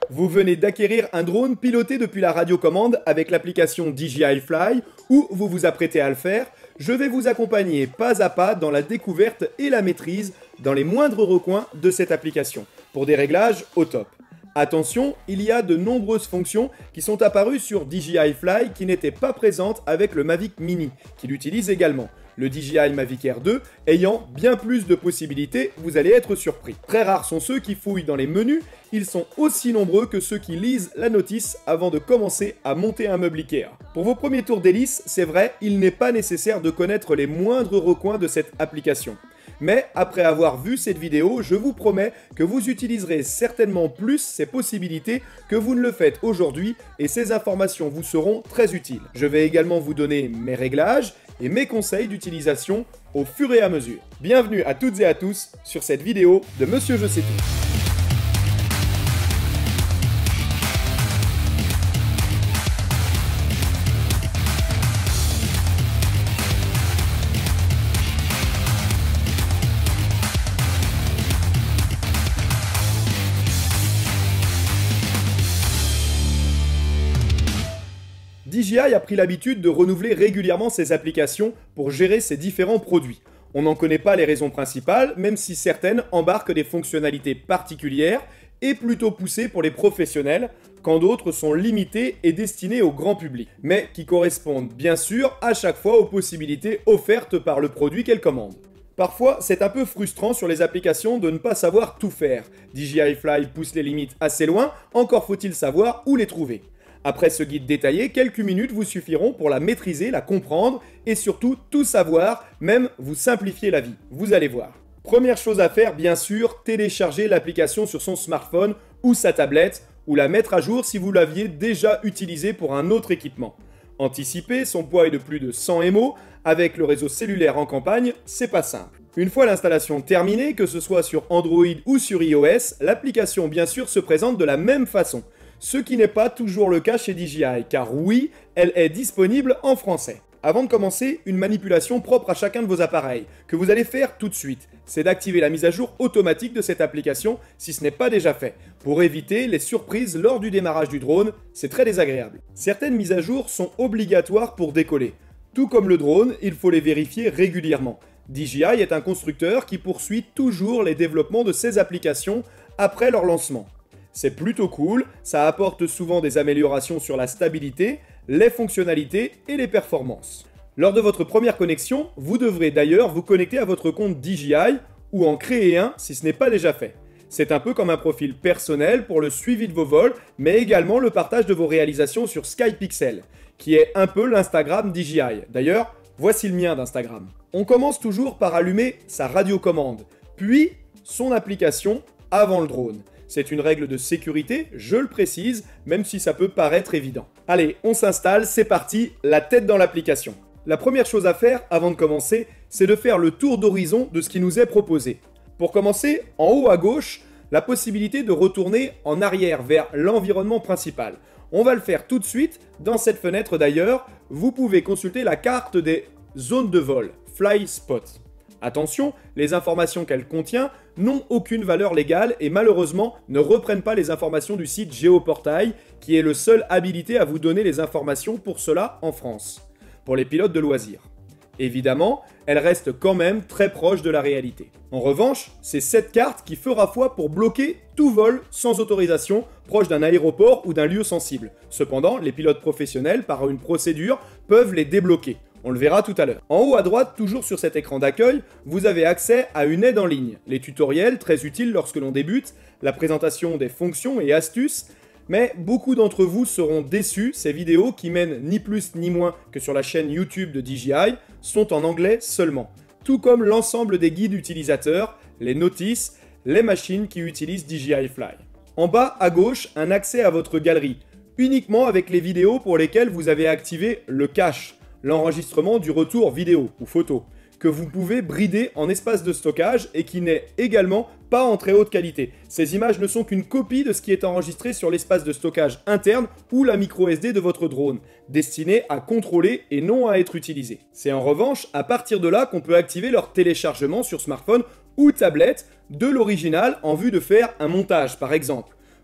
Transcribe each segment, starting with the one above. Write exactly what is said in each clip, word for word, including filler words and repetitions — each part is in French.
Vous venez d'acquérir un drone piloté depuis la radiocommande avec l'application D J I Fly ou vous vous apprêtez à le faire. Je vais vous accompagner pas à pas dans la découverte et la maîtrise dans les moindres recoins de cette application pour des réglages au top. Attention, il y a de nombreuses fonctions qui sont apparues sur D J I Fly qui n'étaient pas présentes avec le Mavic Mini, qui l'utilise également. Le D J I Mavic Air deux ayant bien plus de possibilités, vous allez être surpris. Très rares sont ceux qui fouillent dans les menus, ils sont aussi nombreux que ceux qui lisent la notice avant de commencer à monter un meuble Ikea. Pour vos premiers tours d'hélice, c'est vrai, il n'est pas nécessaire de connaître les moindres recoins de cette application. Mais après avoir vu cette vidéo, je vous promets que vous utiliserez certainement plus ces possibilités que vous ne le faites aujourd'hui et ces informations vous seront très utiles. Je vais également vous donner mes réglages et mes conseils d'utilisation au fur et à mesure. Bienvenue à toutes et à tous sur cette vidéo de Monsieur Je sais tout. D J I a pris l'habitude de renouveler régulièrement ses applications pour gérer ses différents produits. On n'en connaît pas les raisons principales, même si certaines embarquent des fonctionnalités particulières et plutôt poussées pour les professionnels, quand d'autres sont limitées et destinées au grand public, mais qui correspondent bien sûr à chaque fois aux possibilités offertes par le produit qu'elle commande. Parfois, c'est un peu frustrant sur les applications de ne pas savoir tout faire. D J I Fly pousse les limites assez loin, encore faut-il savoir où les trouver. Après ce guide détaillé, quelques minutes vous suffiront pour la maîtriser, la comprendre et surtout tout savoir, même vous simplifier la vie. Vous allez voir. Première chose à faire, bien sûr, télécharger l'application sur son smartphone ou sa tablette ou la mettre à jour si vous l'aviez déjà utilisée pour un autre équipement. Anticiper, son poids est de plus de cent mégaoctets, avec le réseau cellulaire en campagne, c'est pas simple. Une fois l'installation terminée, que ce soit sur Android ou sur iOS, l'application bien sûr se présente de la même façon. Ce qui n'est pas toujours le cas chez D J I, car oui, elle est disponible en français. Avant de commencer, une manipulation propre à chacun de vos appareils, que vous allez faire tout de suite, c'est d'activer la mise à jour automatique de cette application si ce n'est pas déjà fait, pour éviter les surprises lors du démarrage du drone, c'est très désagréable. Certaines mises à jour sont obligatoires pour décoller. Tout comme le drone, il faut les vérifier régulièrement. D J I est un constructeur qui poursuit toujours les développements de ses applications après leur lancement. C'est plutôt cool, ça apporte souvent des améliorations sur la stabilité, les fonctionnalités et les performances. Lors de votre première connexion, vous devrez d'ailleurs vous connecter à votre compte D J I ou en créer un si ce n'est pas déjà fait. C'est un peu comme un profil personnel pour le suivi de vos vols, mais également le partage de vos réalisations sur Skypixel, qui est un peu l'Instagram D J I. D'ailleurs, voici le mien d'Instagram. On commence toujours par allumer sa radiocommande, puis son application avant le drone. C'est une règle de sécurité, je le précise, même si ça peut paraître évident. Allez, on s'installe, c'est parti, la tête dans l'application. La première chose à faire, avant de commencer, c'est de faire le tour d'horizon de ce qui nous est proposé. Pour commencer, en haut à gauche, la possibilité de retourner en arrière vers l'environnement principal. On va le faire tout de suite, dans cette fenêtre d'ailleurs, vous pouvez consulter la carte des zones de vol, Fly Spot. Attention, les informations qu'elle contient n'ont aucune valeur légale et malheureusement ne reprennent pas les informations du site Géoportail, qui est le seul habilité à vous donner les informations pour cela en France, pour les pilotes de loisirs. Évidemment, elle reste quand même très proche de la réalité. En revanche, c'est cette carte qui fera foi pour bloquer tout vol sans autorisation proche d'un aéroport ou d'un lieu sensible. Cependant, les pilotes professionnels, par une procédure, peuvent les débloquer. On le verra tout à l'heure. En haut à droite, toujours sur cet écran d'accueil, vous avez accès à une aide en ligne, les tutoriels très utiles lorsque l'on débute, la présentation des fonctions et astuces, mais beaucoup d'entre vous seront déçus, ces vidéos qui mènent ni plus ni moins que sur la chaîne YouTube de D J I sont en anglais seulement, tout comme l'ensemble des guides utilisateurs, les notices, les machines qui utilisent D J I Fly. En bas à gauche, un accès à votre galerie, uniquement avec les vidéos pour lesquelles vous avez activé le cache, l'enregistrement du retour vidéo ou photo, que vous pouvez brider en espace de stockage et qui n'est également pas en très haute qualité. Ces images ne sont qu'une copie de ce qui est enregistré sur l'espace de stockage interne ou la micro S D de votre drone, destiné à contrôler et non à être utilisé. C'est en revanche à partir de là qu'on peut activer leur téléchargement sur smartphone ou tablette de l'original en vue de faire un montage par exemple.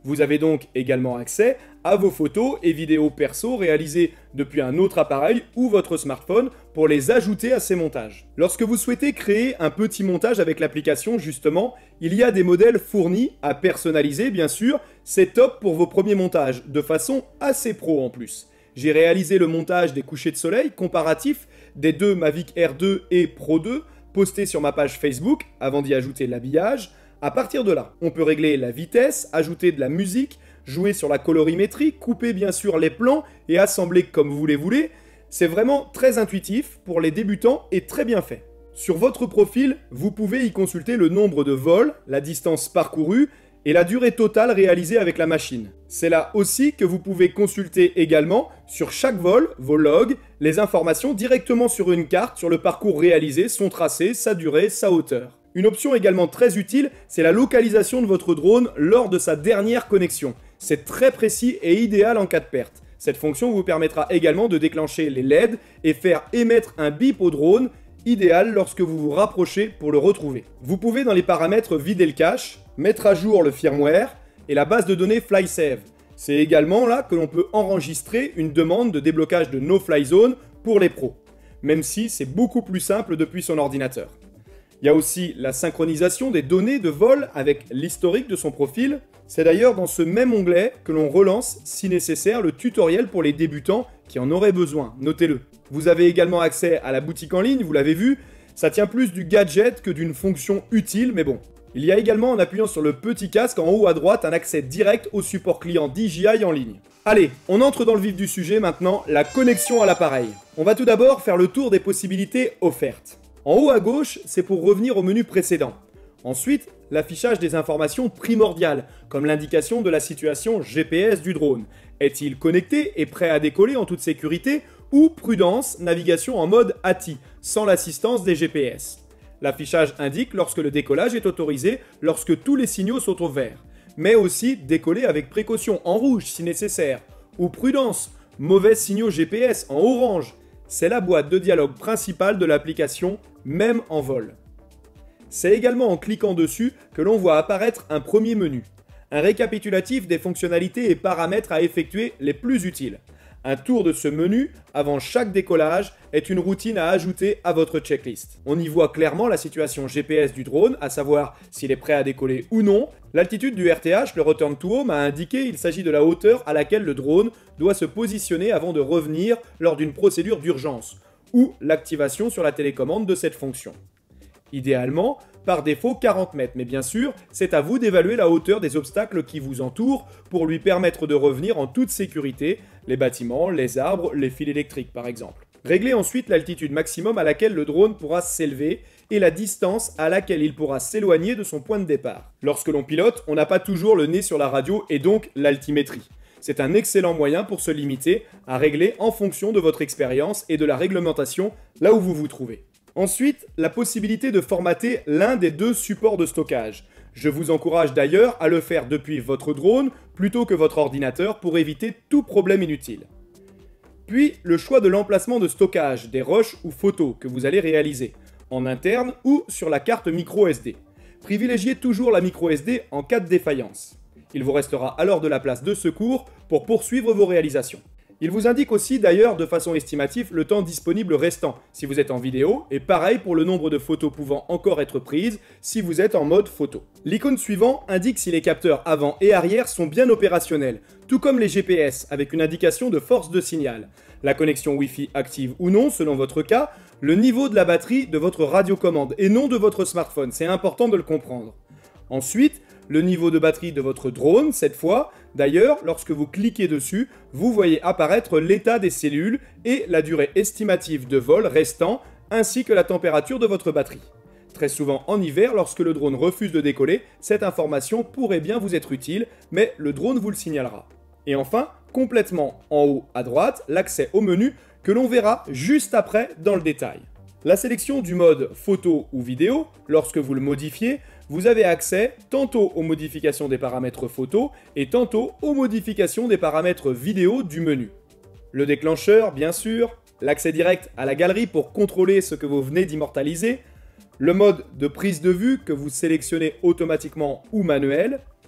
Vous avez donc également accès à vos photos et vidéos perso réalisées depuis un autre appareil ou votre smartphone pour les ajouter à ces montages. Lorsque vous souhaitez créer un petit montage avec l'application, justement, il y a des modèles fournis à personnaliser, bien sûr. C'est top pour vos premiers montages, de façon assez pro en plus. J'ai réalisé le montage des couchers de soleil comparatifs des deux Mavic Air deux et Pro deux, postés sur ma page Facebook, avant d'y ajouter l'habillage. À partir de là, on peut régler la vitesse, ajouter de la musique, jouer sur la colorimétrie, couper bien sûr les plans et assembler comme vous les voulez. C'est vraiment très intuitif pour les débutants et très bien fait. Sur votre profil, vous pouvez y consulter le nombre de vols, la distance parcourue et la durée totale réalisée avec la machine. C'est là aussi que vous pouvez consulter également sur chaque vol vos logs, les informations directement sur une carte sur le parcours réalisé, son tracé, sa durée, sa hauteur. Une option également très utile, c'est la localisation de votre drone lors de sa dernière connexion. C'est très précis et idéal en cas de perte. Cette fonction vous permettra également de déclencher les L E D et faire émettre un bip au drone, idéal lorsque vous vous rapprochez pour le retrouver. Vous pouvez dans les paramètres vider le cache, mettre à jour le firmware et la base de données FlySave. C'est également là que l'on peut enregistrer une demande de déblocage de no-fly zone pour les pros, même si c'est beaucoup plus simple depuis son ordinateur. Il y a aussi la synchronisation des données de vol avec l'historique de son profil. C'est d'ailleurs dans ce même onglet que l'on relance, si nécessaire, le tutoriel pour les débutants qui en auraient besoin, notez-le. Vous avez également accès à la boutique en ligne, vous l'avez vu, ça tient plus du gadget que d'une fonction utile, mais bon. Il y a également en appuyant sur le petit casque en haut à droite un accès direct au support client D J I en ligne. Allez, on entre dans le vif du sujet maintenant, la connexion à l'appareil. On va tout d'abord faire le tour des possibilités offertes. En haut à gauche, c'est pour revenir au menu précédent. Ensuite, l'affichage des informations primordiales, comme l'indication de la situation G P S du drone. Est-il connecté et prêt à décoller en toute sécurité? Ou prudence, navigation en mode A T I, sans l'assistance des G P S. L'affichage indique lorsque le décollage est autorisé, lorsque tous les signaux sont au vert. Mais aussi décoller avec précaution en rouge si nécessaire. Ou prudence, mauvais signaux G P S en orange. C'est la boîte de dialogue principale de l'application, même en vol. C'est également en cliquant dessus que l'on voit apparaître un premier menu. Un récapitulatif des fonctionnalités et paramètres à effectuer les plus utiles. Un tour de ce menu, avant chaque décollage, est une routine à ajouter à votre checklist. On y voit clairement la situation G P S du drone, à savoir s'il est prêt à décoller ou non. L'altitude du R T H, le Return to Home, a indiqué qu'il s'agit de la hauteur à laquelle le drone doit se positionner avant de revenir lors d'une procédure d'urgence, ou l'activation sur la télécommande de cette fonction. Idéalement, par défaut quarante mètres, mais bien sûr, c'est à vous d'évaluer la hauteur des obstacles qui vous entourent pour lui permettre de revenir en toute sécurité, les bâtiments, les arbres, les fils électriques par exemple. Réglez ensuite l'altitude maximum à laquelle le drone pourra s'élever et la distance à laquelle il pourra s'éloigner de son point de départ. Lorsque l'on pilote, on n'a pas toujours le nez sur la radio et donc l'altimétrie. C'est un excellent moyen pour se limiter à régler en fonction de votre expérience et de la réglementation là où vous vous trouvez. Ensuite, la possibilité de formater l'un des deux supports de stockage. Je vous encourage d'ailleurs à le faire depuis votre drone plutôt que votre ordinateur pour éviter tout problème inutile. Puis, le choix de l'emplacement de stockage des rushs ou photos que vous allez réaliser, en interne ou sur la carte micro S D. Privilégiez toujours la micro S D en cas de défaillance. Il vous restera alors de la place de secours pour poursuivre vos réalisations. Il vous indique aussi d'ailleurs de façon estimative le temps disponible restant si vous êtes en vidéo et pareil pour le nombre de photos pouvant encore être prises si vous êtes en mode photo. L'icône suivant indique si les capteurs avant et arrière sont bien opérationnels, tout comme les G P S avec une indication de force de signal, la connexion Wi-Fi active ou non selon votre cas, le niveau de la batterie de votre radiocommande et non de votre smartphone, c'est important de le comprendre. Ensuite, le niveau de batterie de votre drone, cette fois. D'ailleurs, lorsque vous cliquez dessus, vous voyez apparaître l'état des cellules et la durée estimative de vol restant, ainsi que la température de votre batterie. Très souvent en hiver, lorsque le drone refuse de décoller, cette information pourrait bien vous être utile, mais le drone vous le signalera. Et enfin, complètement en haut à droite, l'accès au menu que l'on verra juste après dans le détail. La sélection du mode photo ou vidéo, lorsque vous le modifiez, vous avez accès tantôt aux modifications des paramètres photo et tantôt aux modifications des paramètres vidéo du menu. Le déclencheur, bien sûr, l'accès direct à la galerie pour contrôler ce que vous venez d'immortaliser, le mode de prise de vue que vous sélectionnez automatiquement ou manuel,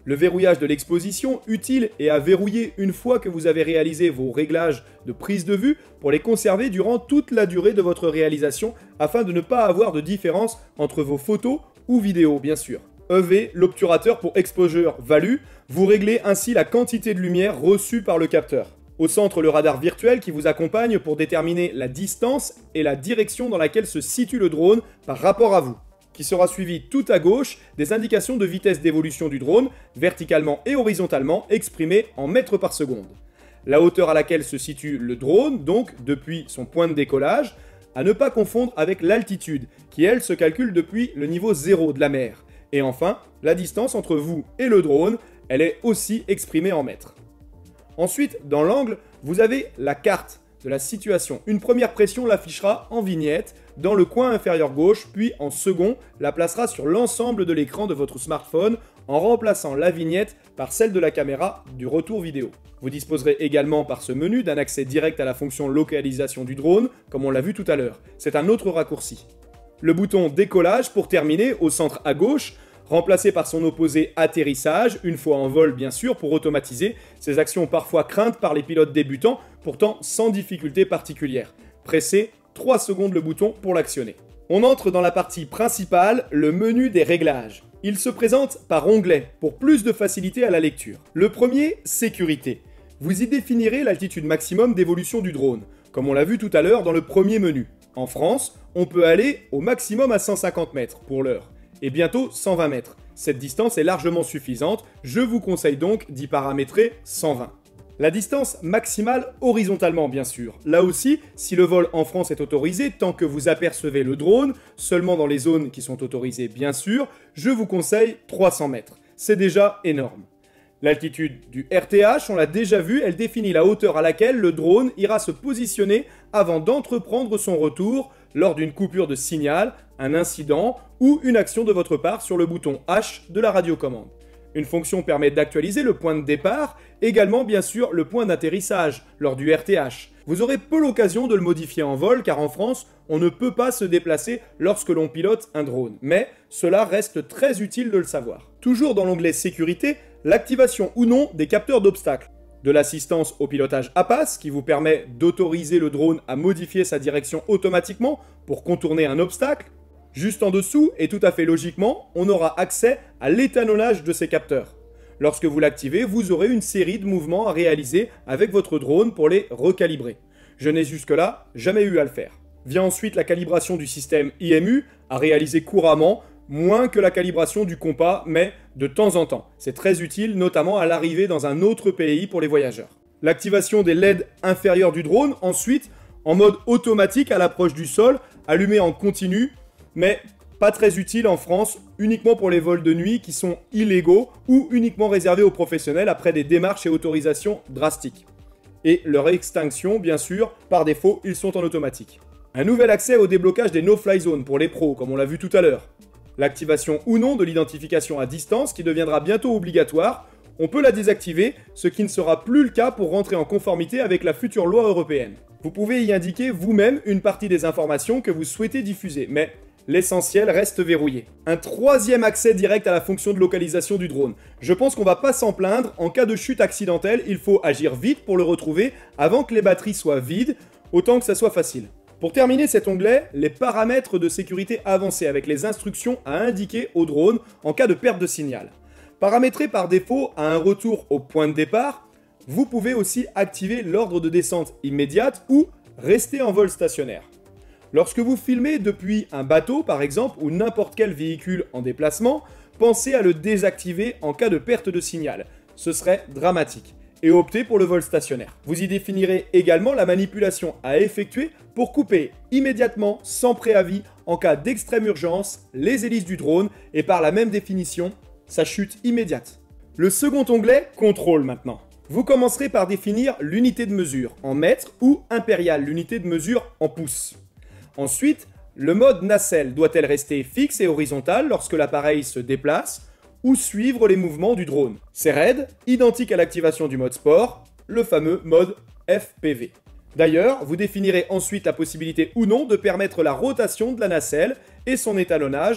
Le verrouillage de l'exposition, utile et à verrouiller une fois que vous avez réalisé vos réglages de prise de vue pour les conserver durant toute la durée de votre réalisation afin de ne pas avoir de différence entre vos photos ou vidéos bien sûr. E V, l'obturateur pour exposure value, vous réglez ainsi la quantité de lumière reçue par le capteur. Au centre, le radar virtuel qui vous accompagne pour déterminer la distance et la direction dans laquelle se situe le drone par rapport à vous, qui sera suivi tout à gauche des indications de vitesse d'évolution du drone, verticalement et horizontalement, exprimées en mètres par seconde. La hauteur à laquelle se situe le drone, donc depuis son point de décollage, à ne pas confondre avec l'altitude, qui elle se calcule depuis le niveau zéro de la mer. Et enfin, la distance entre vous et le drone, elle est aussi exprimée en mètres. Ensuite, dans l'angle, vous avez la carte de la situation. Une première pression l'affichera en vignette dans le coin inférieur gauche, puis en second, la placera sur l'ensemble de l'écran de votre smartphone en remplaçant la vignette par celle de la caméra du retour vidéo. Vous disposerez également par ce menu d'un accès direct à la fonction localisation du drone, comme on l'a vu tout à l'heure. C'est un autre raccourci. Le bouton décollage pour terminer au centre à gauche, remplacé par son opposé atterrissage, une fois en vol bien sûr, pour automatiser ces actions parfois craintes par les pilotes débutants, pourtant sans difficulté particulière. Pressez trois secondes le bouton pour l'actionner. On entre dans la partie principale, le menu des réglages. Il se présente par onglets, pour plus de facilité à la lecture. Le premier, sécurité. Vous y définirez l'altitude maximum d'évolution du drone, comme on l'a vu tout à l'heure dans le premier menu. En France, on peut aller au maximum à cent cinquante mètres pour l'heure, et bientôt cent vingt mètres. Cette distance est largement suffisante, je vous conseille donc d'y paramétrer cent vingt. La distance maximale horizontalement bien sûr. Là aussi, si le vol en France est autorisé, tant que vous apercevez le drone, seulement dans les zones qui sont autorisées bien sûr, je vous conseille trois cents mètres. C'est déjà énorme. L'altitude du R T H, on l'a déjà vu, elle définit la hauteur à laquelle le drone ira se positionner avant d'entreprendre son retour lors d'une coupure de signal, un incident ou une action de votre part sur le bouton H de la radiocommande. Une fonction permet d'actualiser le point de départ, également bien sûr le point d'atterrissage lors du R T H. Vous aurez peu l'occasion de le modifier en vol car en France, on ne peut pas se déplacer lorsque l'on pilote un drone. Mais cela reste très utile de le savoir. Toujours dans l'onglet sécurité, l'activation ou non des capteurs d'obstacles. De l'assistance au pilotage A P A S qui vous permet d'autoriser le drone à modifier sa direction automatiquement pour contourner un obstacle. Juste en dessous, et tout à fait logiquement, on aura accès à l'étalonnage de ces capteurs. Lorsque vous l'activez, vous aurez une série de mouvements à réaliser avec votre drone pour les recalibrer. Je n'ai jusque-là jamais eu à le faire. Vient ensuite la calibration du système I M U, à réaliser couramment, moins que la calibration du compas, mais de temps en temps. C'est très utile, notamment à l'arrivée dans un autre pays pour les voyageurs. L'activation des L E D inférieurs du drone, ensuite, en mode automatique à l'approche du sol, allumé en continu, mais pas très utile en France, uniquement pour les vols de nuit qui sont illégaux ou uniquement réservés aux professionnels après des démarches et autorisations drastiques. Et leur extinction, bien sûr, par défaut, ils sont en automatique. Un nouvel accès au déblocage des no-fly zones pour les pros, comme on l'a vu tout à l'heure. L'activation ou non de l'identification à distance qui deviendra bientôt obligatoire. On peut la désactiver, ce qui ne sera plus le cas pour rentrer en conformité avec la future loi européenne. Vous pouvez y indiquer vous-même une partie des informations que vous souhaitez diffuser, mais l'essentiel reste verrouillé. Un troisième accès direct à la fonction de localisation du drone. Je pense qu'on va pas s'en plaindre, en cas de chute accidentelle, il faut agir vite pour le retrouver avant que les batteries soient vides, autant que ça soit facile. Pour terminer cet onglet, les paramètres de sécurité avancés avec les instructions à indiquer au drone en cas de perte de signal. Paramétré par défaut à un retour au point de départ, vous pouvez aussi activer l'ordre de descente immédiate ou rester en vol stationnaire. Lorsque vous filmez depuis un bateau par exemple ou n'importe quel véhicule en déplacement, pensez à le désactiver en cas de perte de signal. Ce serait dramatique. Et optez pour le vol stationnaire. Vous y définirez également la manipulation à effectuer pour couper immédiatement, sans préavis, en cas d'extrême urgence, les hélices du drone et par la même définition, sa chute immédiate. Le second onglet, contrôle maintenant. Vous commencerez par définir l'unité de mesure en mètres ou impérial, l'unité de mesure en pouces. Ensuite, le mode nacelle doit-elle rester fixe et horizontale lorsque l'appareil se déplace ou suivre les mouvements du drone. C'est raide, identique à l'activation du mode sport, le fameux mode F P V. D'ailleurs, vous définirez ensuite la possibilité ou non de permettre la rotation de la nacelle et son étalonnage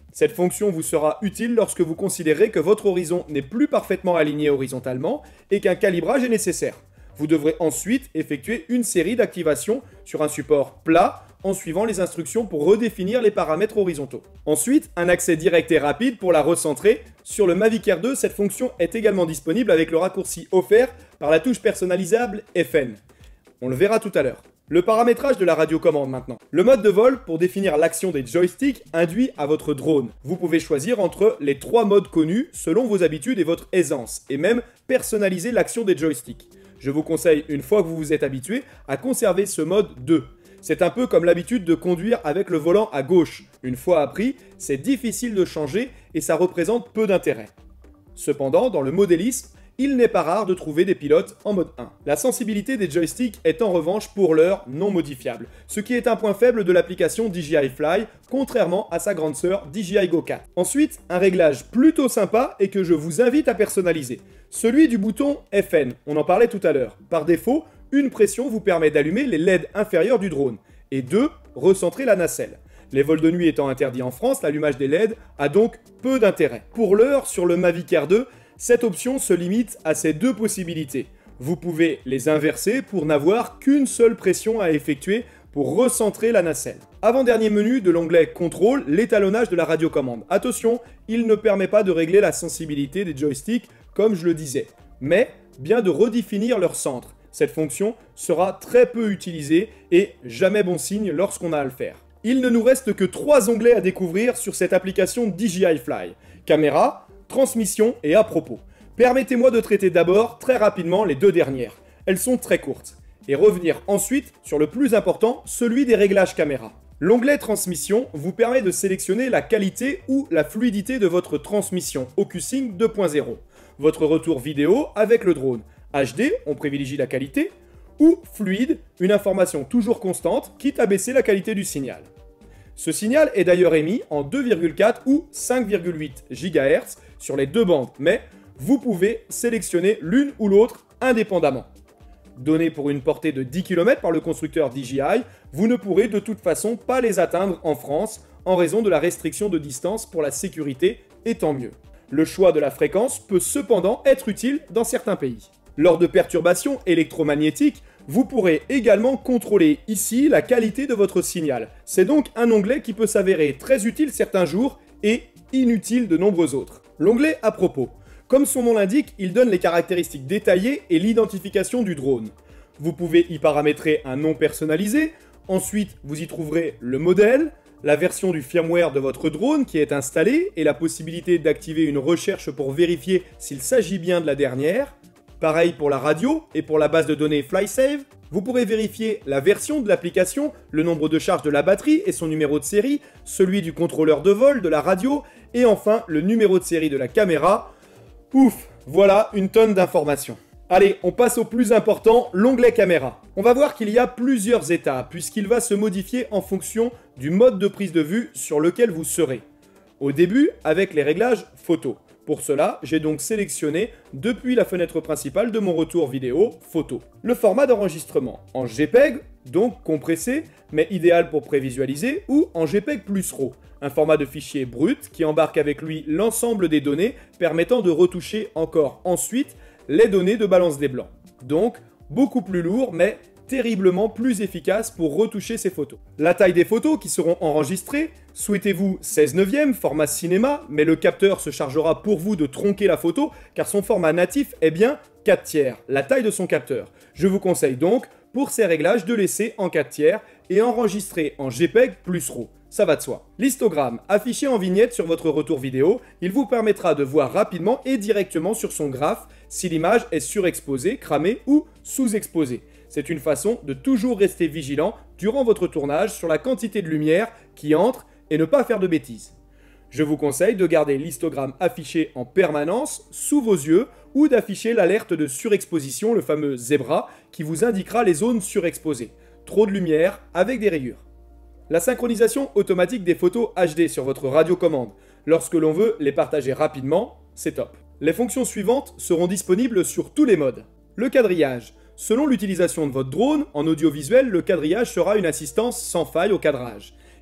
Cette fonction vous sera utile lorsque vous considérez que votre horizon n'est plus parfaitement aligné horizontalement et qu'un calibrage est nécessaire. Vous devrez ensuite effectuer une série d'activations sur un support plat en suivant les instructions pour redéfinir les paramètres horizontaux. Ensuite, un accès direct et rapide pour la recentrer. Sur le Mavic Air deux, cette fonction est également disponible avec le raccourci offert par la touche personnalisable F N. On le verra tout à l'heure. Le paramétrage de la radiocommande maintenant. Le mode de vol pour définir l'action des joysticks induit à votre drone. Vous pouvez choisir entre les trois modes connus selon vos habitudes et votre aisance, et même personnaliser l'action des joysticks. Je vous conseille, une fois que vous vous êtes habitué, à conserver ce mode deux. C'est un peu comme l'habitude de conduire avec le volant à gauche. Une fois appris, c'est difficile de changer et ça représente peu d'intérêt. Cependant, dans le modélisme, il n'est pas rare de trouver des pilotes en mode un. La sensibilité des joysticks est en revanche pour l'heure non modifiable, ce qui est un point faible de l'application D J I Fly, contrairement à sa grande sœur D J I Go quatre. Ensuite, un réglage plutôt sympa et que je vous invite à personnaliser. Celui du bouton F N, on en parlait tout à l'heure. Par défaut, une pression vous permet d'allumer les L E D inférieurs du drone, et deux, recentrer la nacelle. Les vols de nuit étant interdits en France, l'allumage des L E D a donc peu d'intérêt. Pour l'heure, sur le Mavic Air deux, cette option se limite à ces deux possibilités. Vous pouvez les inverser pour n'avoir qu'une seule pression à effectuer pour recentrer la nacelle. Avant-dernier menu de l'onglet Contrôle, l'étalonnage de la radiocommande. Attention, il ne permet pas de régler la sensibilité des joysticks comme je le disais, mais bien de redéfinir leur centre. Cette fonction sera très peu utilisée et jamais bon signe lorsqu'on a à le faire. Il ne nous reste que trois onglets à découvrir sur cette application D J I Fly. Caméra, transmission et à propos. Permettez-moi de traiter d'abord très rapidement les deux dernières. Elles sont très courtes. Et revenir ensuite sur le plus important, celui des réglages caméra. L'onglet transmission vous permet de sélectionner la qualité ou la fluidité de votre transmission OcuSync deux point zéro. Votre retour vidéo avec le drone. H D, on privilégie la qualité, ou fluide, une information toujours constante, quitte à baisser la qualité du signal. Ce signal est d'ailleurs émis en deux virgule quatre ou cinq virgule huit gigahertz sur les deux bandes, mais vous pouvez sélectionner l'une ou l'autre indépendamment. Donné pour une portée de dix kilomètres par le constructeur D J I, vous ne pourrez de toute façon pas les atteindre en France en raison de la restriction de distance pour la sécurité, et tant mieux. Le choix de la fréquence peut cependant être utile dans certains pays. Lors de perturbations électromagnétiques, vous pourrez également contrôler ici la qualité de votre signal. C'est donc un onglet qui peut s'avérer très utile certains jours et inutile de nombreux autres. L'onglet à propos. Comme son nom l'indique, il donne les caractéristiques détaillées et l'identification du drone. Vous pouvez y paramétrer un nom personnalisé, ensuite vous y trouverez le modèle, la version du firmware de votre drone qui est installé et la possibilité d'activer une recherche pour vérifier s'il s'agit bien de la dernière. Pareil pour la radio et pour la base de données FlySave. Vous pourrez vérifier la version de l'application, le nombre de charge de la batterie et son numéro de série, celui du contrôleur de vol, de la radio, et enfin le numéro de série de la caméra. Ouf, voilà une tonne d'informations. Allez, on passe au plus important, l'onglet caméra. On va voir qu'il y a plusieurs étapes, puisqu'il va se modifier en fonction du mode de prise de vue sur lequel vous serez. Au début, avec les réglages photo. Pour cela, j'ai donc sélectionné depuis la fenêtre principale de mon retour vidéo photo. Le format d'enregistrement en JPEG, donc compressé, mais idéal pour prévisualiser, ou en JPEG plus RAW, un format de fichier brut qui embarque avec lui l'ensemble des données permettant de retoucher encore ensuite les données de balance des blancs. Donc, beaucoup plus lourd, mais terriblement plus efficace pour retoucher ces photos. La taille des photos qui seront enregistrées, souhaitez-vous seize neuvième, format cinéma, mais le capteur se chargera pour vous de tronquer la photo, car son format natif est bien quatre tiers, la taille de son capteur. Je vous conseille donc, pour ces réglages, de laisser en quatre tiers et enregistrer en JPEG plus RAW. Ça va de soi. L'histogramme affiché en vignette sur votre retour vidéo, il vous permettra de voir rapidement et directement sur son graphe si l'image est surexposée, cramée ou sous-exposée. C'est une façon de toujours rester vigilant durant votre tournage sur la quantité de lumière qui entre et ne pas faire de bêtises. Je vous conseille de garder l'histogramme affiché en permanence sous vos yeux ou d'afficher l'alerte de surexposition, le fameux zebra, qui vous indiquera les zones surexposées. Trop de lumière avec des rayures. La synchronisation automatique des photos H D sur votre radiocommande. Lorsque l'on veut les partager rapidement, c'est top. Les fonctions suivantes seront disponibles sur tous les modes. Le quadrillage. Selon l'utilisation de votre drone, en audiovisuel, le quadrillage sera une assistance sans faille au cadrage.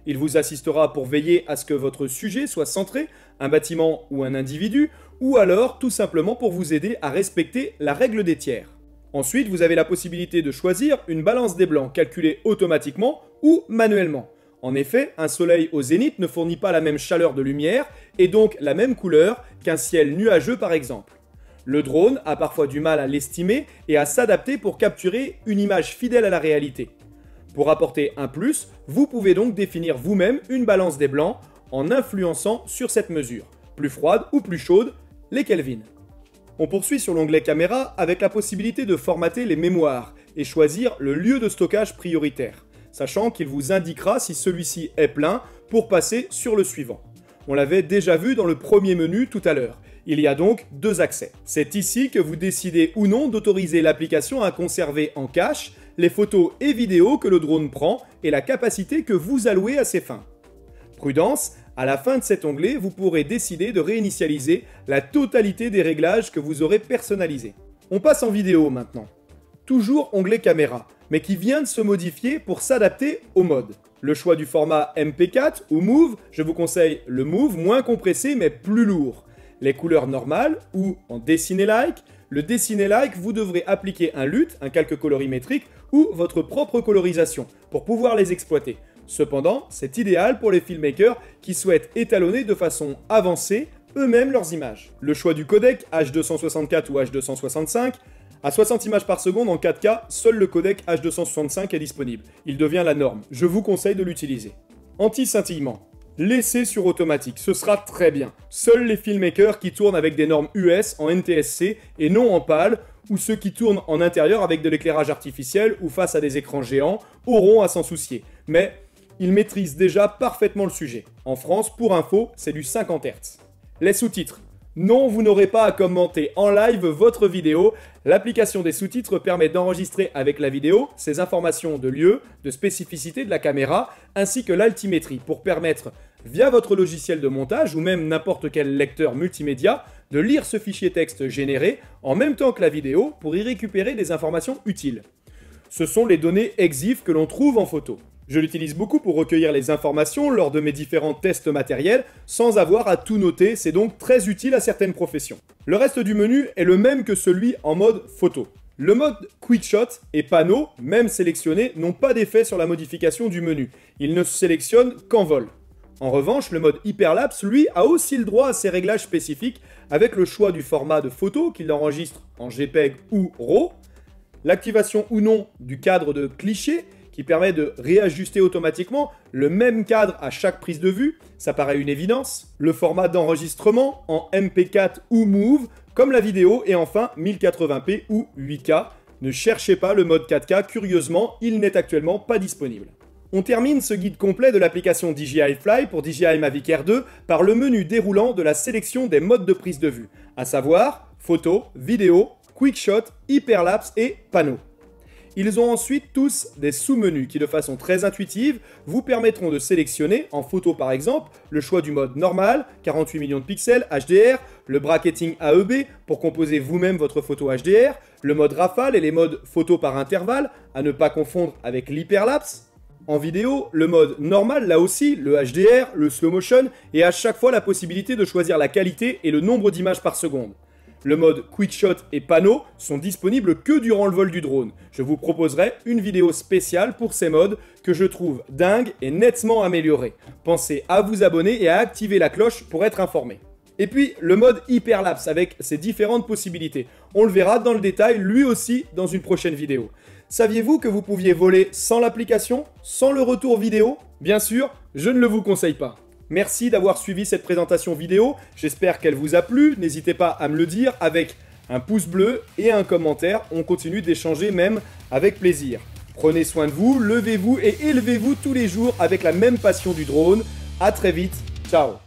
Il vous assistera pour veiller à ce que votre sujet soit centré, un bâtiment ou un individu, ou alors tout simplement pour vous aider à respecter la règle des tiers. Ensuite, vous avez la possibilité de choisir une balance des blancs calculée automatiquement ou manuellement. En effet, un soleil au zénith ne fournit pas la même chaleur de lumière et donc la même couleur qu'un ciel nuageux par exemple. Le drone a parfois du mal à l'estimer et à s'adapter pour capturer une image fidèle à la réalité. Pour apporter un plus, vous pouvez donc définir vous-même une balance des blancs en influençant sur cette mesure, plus froide ou plus chaude, les Kelvin. On poursuit sur l'onglet caméra avec la possibilité de formater les mémoires et choisir le lieu de stockage prioritaire, sachant qu'il vous indiquera si celui-ci est plein pour passer sur le suivant. On l'avait déjà vu dans le premier menu tout à l'heure. Il y a donc deux accès. C'est ici que vous décidez ou non d'autoriser l'application à conserver en cache les photos et vidéos que le drone prend et la capacité que vous allouez à ces fins. Prudence, à la fin de cet onglet, vous pourrez décider de réinitialiser la totalité des réglages que vous aurez personnalisés. On passe en vidéo maintenant. Toujours onglet caméra, mais qui vient de se modifier pour s'adapter au mode. Le choix du format M P quatre ou Move, je vous conseille le Move moins compressé mais plus lourd. Les couleurs normales ou en dessiné-like. Le dessiné-like, vous devrez appliquer un L U T, un calque colorimétrique, ou votre propre colorisation pour pouvoir les exploiter. Cependant, c'est idéal pour les filmmakers qui souhaitent étalonner de façon avancée eux-mêmes leurs images. Le choix du codec H deux cent soixante-quatre ou H deux cent soixante-cinq, à soixante images par seconde en quatre K, seul le codec H deux cent soixante-cinq est disponible. Il devient la norme. Je vous conseille de l'utiliser. Anti-scintillement. Laissez sur automatique, ce sera très bien. Seuls les filmmakers qui tournent avec des normes U S en N T S C et non en PAL, ou ceux qui tournent en intérieur avec de l'éclairage artificiel ou face à des écrans géants, auront à s'en soucier. Mais ils maîtrisent déjà parfaitement le sujet. En France, pour info, c'est du cinquante hertz. Les sous-titres. Non, vous n'aurez pas à commenter en live votre vidéo. L'application des sous-titres permet d'enregistrer avec la vidéo ces informations de lieu, de spécificité de la caméra, ainsi que l'altimétrie pour permettre, via votre logiciel de montage ou même n'importe quel lecteur multimédia, de lire ce fichier texte généré en même temps que la vidéo pour y récupérer des informations utiles. Ce sont les données EXIF que l'on trouve en photo. Je l'utilise beaucoup pour recueillir les informations lors de mes différents tests matériels sans avoir à tout noter, c'est donc très utile à certaines professions. Le reste du menu est le même que celui en mode photo. Le mode Quick Shot et panneau, même sélectionnés, n'ont pas d'effet sur la modification du menu. Ils ne se sélectionnent qu'en vol. En revanche, le mode Hyperlapse, lui, a aussi le droit à ses réglages spécifiques avec le choix du format de photo qu'il enregistre en JPEG ou RAW, l'activation ou non du cadre de cliché, qui permet de réajuster automatiquement le même cadre à chaque prise de vue, ça paraît une évidence, le format d'enregistrement en M P quatre ou Move, comme la vidéo, et enfin mille quatre-vingts p ou huit K. Ne cherchez pas le mode quatre K, curieusement, il n'est actuellement pas disponible. On termine ce guide complet de l'application D J I Fly pour D J I Mavic Air deux par le menu déroulant de la sélection des modes de prise de vue, à savoir photo, vidéo, quick shot, hyperlapse et panneau. Ils ont ensuite tous des sous-menus qui, de façon très intuitive, vous permettront de sélectionner, en photo par exemple, le choix du mode normal, quarante-huit millions de pixels, H D R, le bracketing A E B pour composer vous-même votre photo H D R, le mode rafale et les modes photo par intervalle, à ne pas confondre avec l'hyperlapse. En vidéo, le mode normal, là aussi, le H D R, le slow motion, et à chaque fois la possibilité de choisir la qualité et le nombre d'images par seconde. Le mode Quick Shot et panneau sont disponibles que durant le vol du drone. Je vous proposerai une vidéo spéciale pour ces modes que je trouve dingues et nettement améliorés. Pensez à vous abonner et à activer la cloche pour être informé. Et puis le mode Hyperlapse avec ses différentes possibilités. On le verra dans le détail lui aussi dans une prochaine vidéo. Saviez-vous que vous pouviez voler sans l'application, sans le retour vidéo? Bien sûr, je ne le vous conseille pas. Merci d'avoir suivi cette présentation vidéo, j'espère qu'elle vous a plu, n'hésitez pas à me le dire avec un pouce bleu et un commentaire, on continue d'échanger même avec plaisir. Prenez soin de vous, levez-vous et élevez-vous tous les jours avec la même passion du drone. À très vite, ciao.